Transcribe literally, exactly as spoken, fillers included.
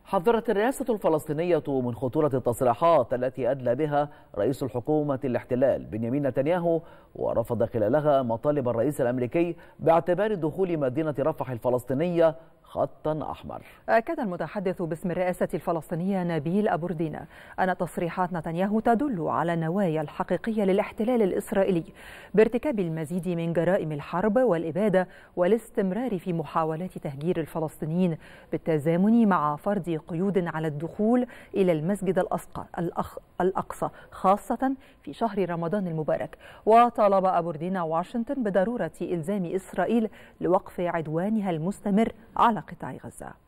حذرت الرئاسة الفلسطينية من خطورة التصريحات التي أدلى بها رئيس الحكومة الاحتلال بنيامين نتنياهو، ورفض خلالها مطالب الرئيس الأمريكي باعتبار دخول مدينة رفح الفلسطينية خطا أحمر. أكد المتحدث باسم الرئاسة الفلسطينية نبيل أبوردينا أن تصريحات نتنياهو تدل على النوايا الحقيقية للاحتلال الإسرائيلي بارتكاب المزيد من جرائم الحرب والإبادة والاستمرار في محاولات تهجير الفلسطينيين بالتزامن مع فرض قيود على الدخول إلى المسجد الأقصى خاصة في شهر رمضان المبارك. وطالب أبوردينا واشنطن بضرورة إلزام إسرائيل لوقف عدوانها المستمر على قطاع غزة.